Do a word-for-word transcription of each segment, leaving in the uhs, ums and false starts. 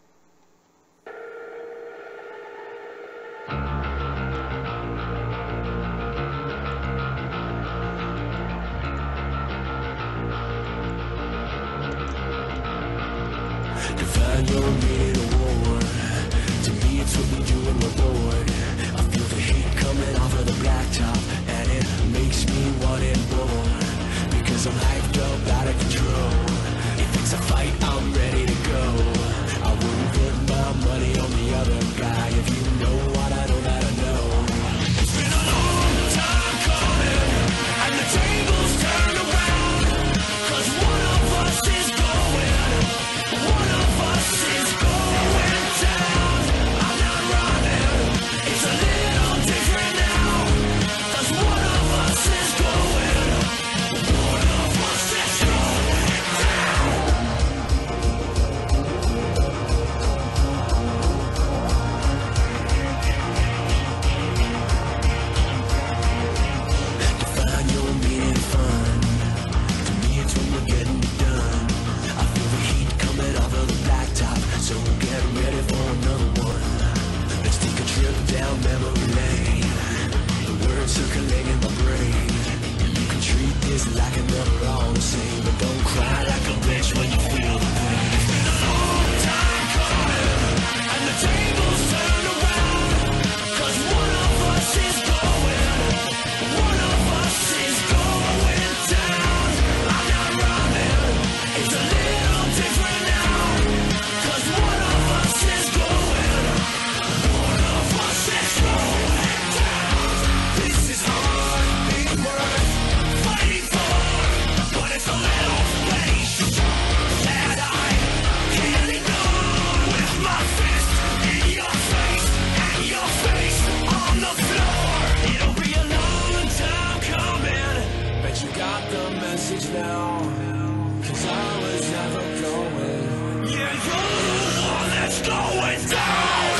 To find your meaning of war, to me it's what we do when we're bored. I feel the heat coming off of the blacktop, and it makes me want it more, because I'm hyped up, out of control. If it's a fight, I'm ready to go. I wouldn't put my money on the other guy. If you know what I know that I know. It's been a long time coming, and the tables turn around, cause one of us is going, one of us is going down. I'm not running, it's a little different now, cause one of us is going, one of us is going down. To find your meaning fun, to me it's when we're getting done. I feel the heat coming off of the blacktop, so get ready for another one. Let's take a trip down memory lane, the words circling in my brain. You can treat this like another all the same, but don't cry like a bitch when you feel the pain. It's been a long time coming, and the tables turn around, cause one of us is going, one of us is going down. I'm not running, it's a little different now, cause one of us is going, one of us is going down. This is hard, it's worth fighting for, but it's a little place that I can't ignore. With my fist in your face, and your face on the floor. It'll be a long time coming, but you got the message now, cause I was never going. Yeah, you're the one that's going down.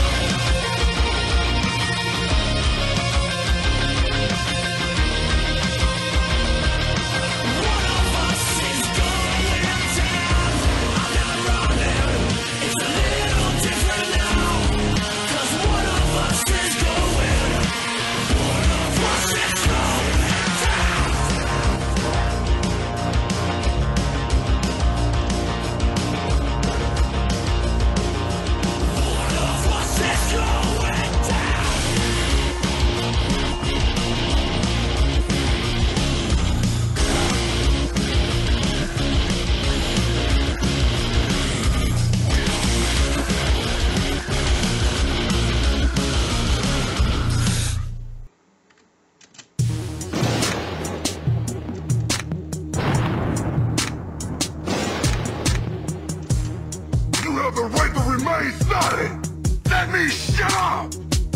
One of us is going down. I'm not running, it's a little different now, cause one of us is going, one of us is going down. One of us is going down. You have the right to remain silent! Let me shut up!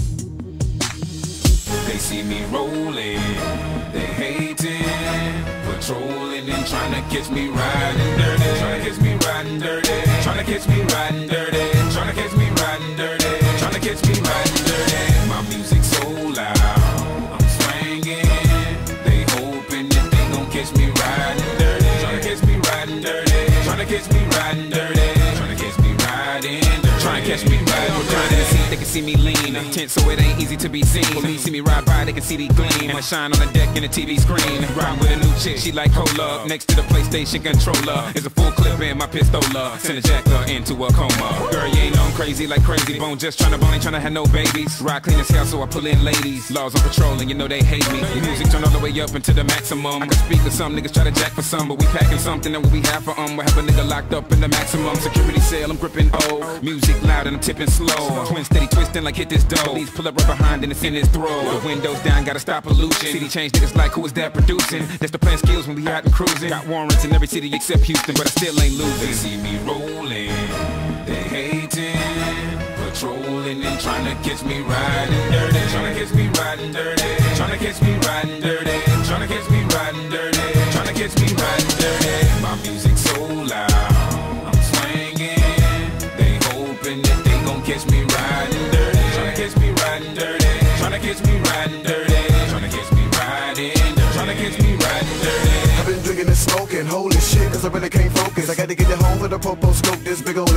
They see me rolling, they hating, patrolling and trying to catch me riding dirty, trying to catch me riding dirty, trying to catch me riding dirty, trying to catch me riding dirty, trying to catch me riding dirty. My music so loud, I'm swinging, they hoping that they gon' catch me riding dirty, trying to catch me riding dirty, trying to catch me riding dirty, trying to catch me riding dirty, trying to catch me riding dirty. They can see me lean, tense so it ain't easy to be seen. When they see me ride by, they can see the gleam, and I shine on the deck in the T V screen. Riding with a new chick, she like cola. Next to the PlayStation controller is a full clip in my pistola. Send a jacker into a coma. Girl, you ain't on crazy like Crazy Bone, just tryna bone, ain't tryna have no babies. Ride clean as hell, so I pull in ladies. Laws on patrol, and you know they hate me. The music turn all the way up into the maximum. I can speak to some niggas try to jack for some, but we packing something that what we have for um. We have a nigga locked up in the maximum security cell. I'm gripping O. Music loud and I'm tipping slow. Twin steady twisting like hit this dough. Police pull up right behind and it's in his throat. The windows down, gotta stop pollution. City change niggas like who is that producing? That's the plan skills when we out and cruising. Got warrants in every city except Houston, but I still ain't losing. They see me rolling, they hating, patrolling and trying to catch me riding dirty, trying to catch me riding dirty, trying to catch me riding dirty, trying to catch me riding dirty, trying to catch me riding dirty. My music so loud, I'm swinging, they hoping that they gon' catch me riding dirty, trying to catch me riding dirty, trying to catch me riding dirty, trying to catch me riding dirty, trying to catch me riding dirty. I've been drinking and smoking, holy shit, cause I really can't focus. I gotta get it home with a popo scope, this big ol' excursion.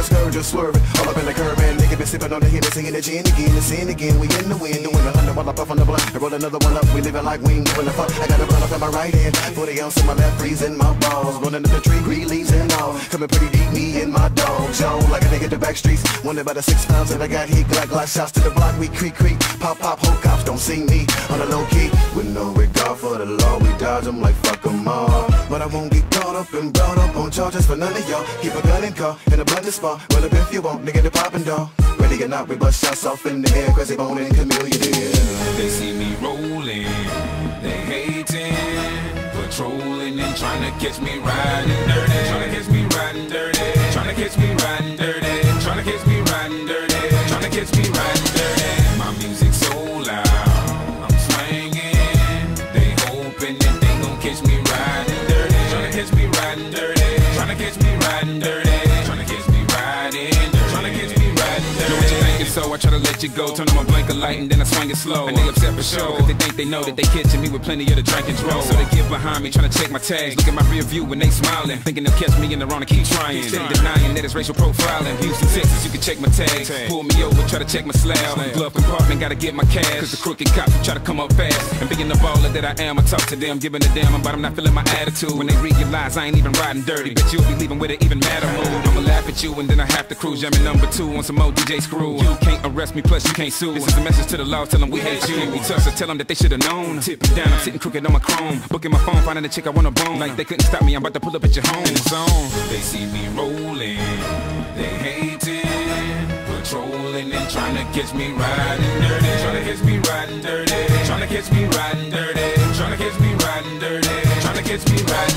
just swerving. All up in the curb, man, nigga been sipping on the Hennessy and the gin again, the sin again. We in the wind, doing a hundred while I puff on the blunt. I roll another one up, we living like we ain't giving a fuck. I got a blunt up in my right hand, forty ounce in my left, freezing my balls. Running to the tree, green leaves and all. Coming pretty deep, me and my dog. Joe, like a nigga the back streets. Wondered about the six pounds that I got here. Glock, glock shots to the block, we creak, creak. Pop, pop, whole cops don't see me on the low key. With no regard for the law, we dodge them like fuck them all. But I won't get caught up and brought up on charges for none of y'all. Keep a gun and car in a blunted spot. Well, up if you want, nigga, the poppin' dog. Ready or not, we bust shots off in the air. Crazy bone and chameleon. They see me rolling, they hating, patrolling and trying to catch me riding dirty. Trying to catch me riding dirty. Trying to catch me riding dirty. Trying to catch me riding dirty. Trying to catch me riding dirty. My music's so loud, I'm swinging. They hoping that they gon' catch me riding dirty. Trying to catch me riding dirty. Trying to catch me riding dirty. Trying to catch me riding dirty. Trying to catch me riding dirty. Yo, what you thinking? So I try to let you go. Turn on my blinker light and then I swing it slow. And they upset for sure, cause they think they know that they catching me with plenty of the drink and draw. So they get behind me trying to check my tags. Look at my rear view when they smiling, thinking they'll catch me in the wrong and keep trying. Steady denying that it's racial profiling. Houston, Texas, you can check my tags. Pull me over, try to check my slab. Glove compartment, gotta get my cash. Cause the crooked cops try to come up fast. And being the baller that I am, I talk to them, giving a damn about them not feeling my attitude. When they realize I ain't even riding dirty, bet you'll be leaving with it even madder mood. I'ma laugh at you and then I have to cruise. Jamming number two on some old D J screw. You can't arrest me, plus you can't sue. This is a message to the law, tell them we hate you. We touch, so tell them that they should've known. Tip me down, I'm sitting crooked on my chrome. Booking my phone, finding a chick I wanna bone. Like they couldn't stop me, I'm about to pull up at your home. In the zone, they see me rolling, they hating, patrolling and trying to catch me riding dirty. Trying to catch me riding dirty. Trying to catch me riding dirty. Trying to catch me riding dirty. Trying to catch me riding